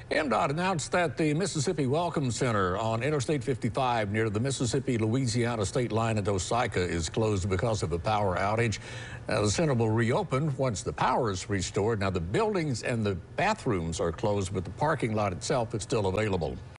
MDOT announced that the Mississippi Welcome Center on Interstate 55 near the Mississippi-Louisiana state line at Osika is closed because of a power outage. The center will reopen once the power is restored. Now, the buildings and the bathrooms are closed, but the parking lot itself is still available.